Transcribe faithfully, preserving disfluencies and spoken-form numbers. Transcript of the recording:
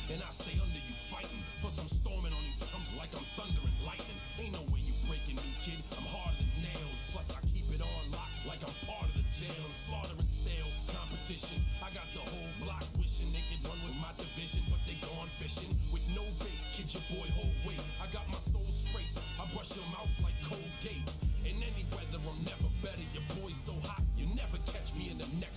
and I stay under you fighting. Plus I'm storming on you chumps like I'm thunder and lightning. Ain't no way you breaking me, kid. I'm harder than nails. Plus I keep it on lock like I'm part of the jail. I'm slaughtering stale competition. I got the whole block wishing they could run with my division, but they gone fishing with no bait. Kid your boy whole weight. I got my soul straight. I brush your mouth like Colgate. In any weather I'm never better. Your boy's so hot you never catch me in the next